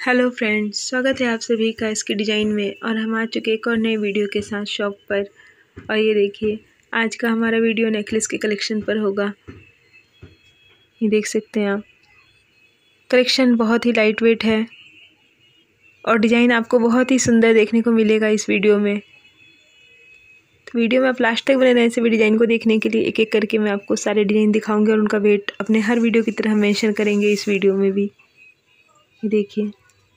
Hello friends, स्वागत है आप सभी का इसके डिज़ाइन में। और हम आ चुके एक और नए वीडियो के साथ शॉप पर। और ये देखिए, आज का हमारा वीडियो नेकलेस के कलेक्शन पर होगा। ये देख सकते हैं आप, कलेक्शन बहुत ही लाइट वेट है और डिज़ाइन आपको बहुत ही सुंदर देखने को मिलेगा इस वीडियो में। तो वीडियो में आप लास्ट तक बने रहें सभी डिज़ाइन को देखने के लिए। एक एक करके मैं आपको सारे डिज़ाइन दिखाऊंगी और उनका वेट अपने हर वीडियो की तरह मेंशन करेंगे इस वीडियो में भी। ये देखिए,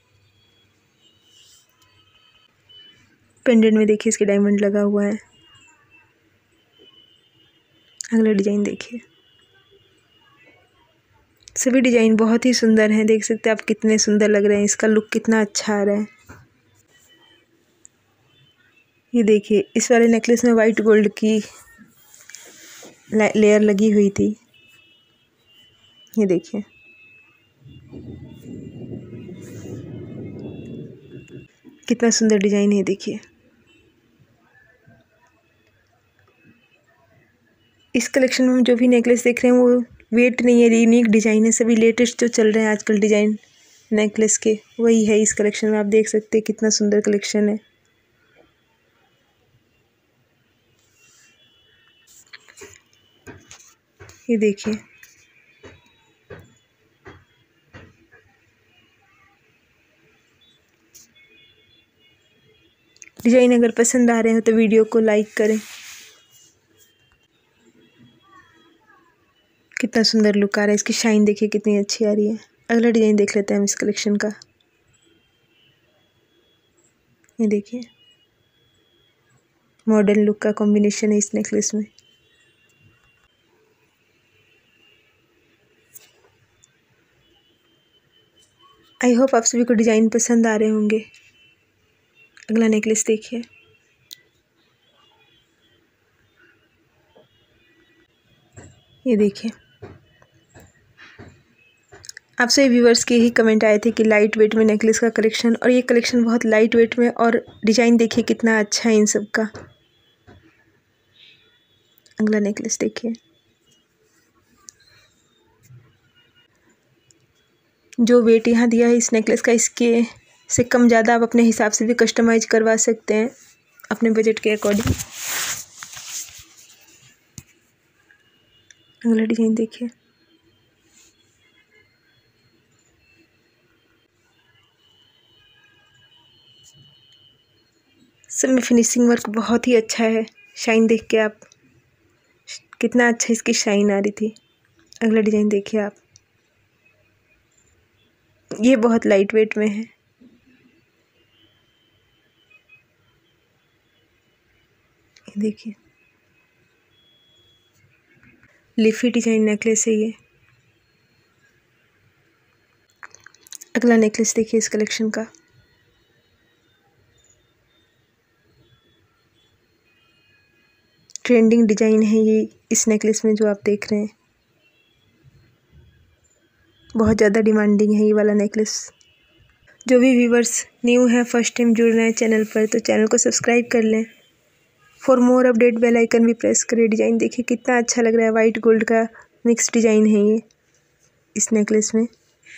पेंडेंट में देखिए इसके डायमंड लगा हुआ है। अगला डिज़ाइन देखिए, सभी डिज़ाइन बहुत ही सुंदर हैं। देख सकते हैं आप कितने सुंदर लग रहे हैं, इसका लुक कितना अच्छा आ रहा है। ये देखिए, इस वाले नेकलेस में वाइट गोल्ड की लेयर लगी हुई थी। ये देखिए, कितना सुंदर डिज़ाइन है। देखिए, इस कलेक्शन में हम जो भी नेकलेस देख रहे हैं वो वेट नहीं है, यूनिक डिज़ाइन है। सभी लेटेस्ट जो चल रहे हैं आजकल डिज़ाइन नेकलेस के, वही है इस कलेक्शन में। आप देख सकते हैं कितना सुंदर कलेक्शन है। ये देखिए, डिज़ाइन अगर पसंद आ रहे हो तो वीडियो को लाइक करें। कितना सुंदर लुक आ रहा है, इसकी शाइन देखिए कितनी अच्छी आ रही है। अगला डिज़ाइन देख लेते हैं हम इस कलेक्शन का। ये देखिए, मॉडर्न लुक का कॉम्बिनेशन है इस नेकलेस में। आई होप आप सभी को डिज़ाइन पसंद आ रहे होंगे। अगला नेकलेस देखिए, ये देखिए, आप सभी व्यूवर्स के ही कमेंट आए थे कि लाइट वेट में नेकलेस का कलेक्शन, और ये कलेक्शन बहुत लाइट वेट में, और डिज़ाइन देखिए कितना अच्छा है इन सब का। अगला नेकलेस देखिए, जो वेट यहाँ दिया है इस नेकलेस का, इसके से कम ज़्यादा आप अपने हिसाब से भी कस्टमाइज करवा सकते हैं अपने बजट के अकॉर्डिंग। अगला डिज़ाइन देखिए, सब में फिनिशिंग वर्क बहुत ही अच्छा है। शाइन देख के आप, कितना अच्छा इसकी शाइन आ रही थी। अगला डिज़ाइन देखिए आप, ये बहुत लाइट वेट में है। देखिए, लीफी डिजाइन नेकलेस है ये। अगला नेकलेस देखिए इस कलेक्शन का, ट्रेंडिंग डिजाइन है ये इस नेकलेस में जो आप देख रहे हैं। बहुत ज़्यादा डिमांडिंग है ये वाला नेकलेस। जो भी व्यूवर्स न्यू हैं, फर्स्ट टाइम जुड़ रहे हैं चैनल पर, तो चैनल को सब्सक्राइब कर लें। For more update bell icon भी प्रेस करें। डिज़ाइन देखिए कितना अच्छा लग रहा है, वाइट गोल्ड का मिक्स डिज़ाइन है ये इस नेकलेस में।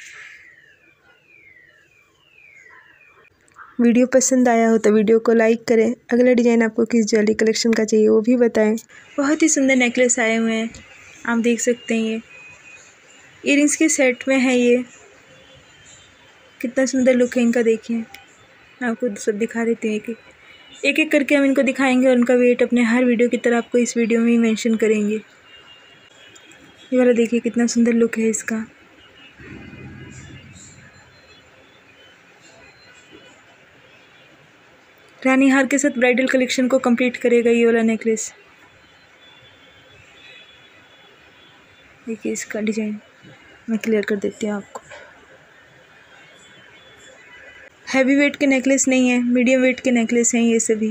वीडियो पसंद आया हो तो वीडियो को लाइक करें। अगला डिज़ाइन आपको किस ज्वेलरी कलेक्शन का चाहिए वो भी बताएं। बहुत ही सुंदर नेकलेस आए हुए हैं, आप देख सकते हैं। ये इयररिंग्स के सेट में है। ये कितना सुंदर लुक है इनका, देखिए। मैं आपको सब दिखा देती हूँ एक एक करके हम इनको दिखाएंगे, और उनका वेट अपने हर वीडियो की तरह आपको इस वीडियो में ही मेंशन करेंगे। ये वाला देखिए कितना सुंदर लुक है इसका। रानी हार के साथ ब्राइडल कलेक्शन को कंप्लीट करेगा ये वाला नेकलेस। देखिए इसका डिज़ाइन मैं क्लियर कर देती हूँ आपको। हैवी वेट के नेकलेस नहीं है, मीडियम वेट के नेकलेस हैं ये सभी।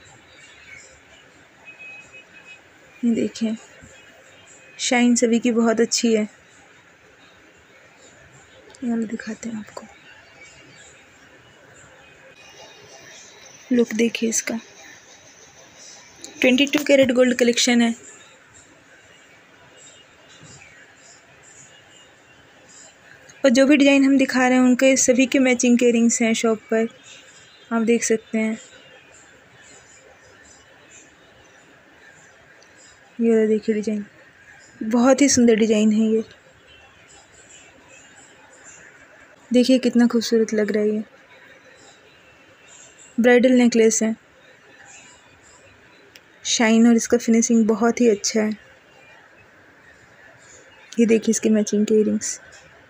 ये देखिए, शाइन सभी की बहुत अच्छी है। ये वाला दिखाते हैं आपको, लुक देखिए इसका। 22 कैरेट गोल्ड कलेक्शन है। और और जो भी डिज़ाइन हम दिखा रहे हैं उनके सभी के मैचिंग के इयरिंग्स हैं शॉप पर, आप देख सकते हैं। ये देखिए डिज़ाइन, बहुत ही सुंदर डिज़ाइन है ये। देखिए कितना खूबसूरत लग रहा है ये। ब्राइडल नेकलेस है, शाइन और इसका फिनिशिंग बहुत ही अच्छा है। ये देखिए इसकी मैचिंग के इयरिंग्स।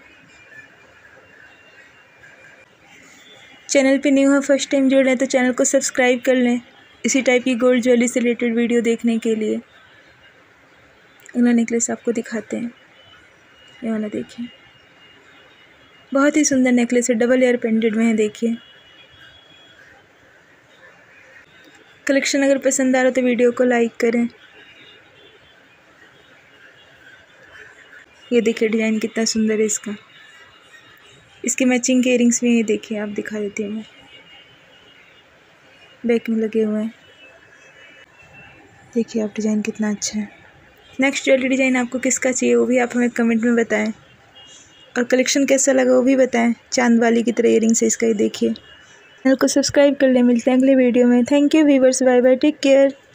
चैनल पे न्यू है, फर्स्ट टाइम जुड़ रहे हैं तो चैनल को सब्सक्राइब कर लें इसी टाइप की गोल्ड ज्वेलरी से रिलेटेड वीडियो देखने के लिए। अगला नेकलेस आपको दिखाते हैं, ये वाला देखिए, बहुत ही सुंदर नेकलेस है, डबल एयर पेंडेड में है। देखिए कलेक्शन अगर पसंद आ रहा तो वीडियो को लाइक करें। ये देखिए डिज़ाइन कितना सुंदर है इसका, इसके मैचिंग के इयरिंग्स भी ये देखिए, आप दिखा देती हूँ मैं, बैक में लगे हुए हैं। देखिए आप डिज़ाइन कितना अच्छा है। नेक्स्ट ज्वेलरी डिज़ाइन आपको किसका चाहिए वो भी आप हमें कमेंट में बताएं, और कलेक्शन कैसा लगा वो भी बताएं। चांद वाली की तरह इयरिंग्स है इसका, ये देखिए। चैनल को सब्सक्राइब कर लें। मिलते हैं अगले वीडियो में। Thank you viewers, bye bye, take care.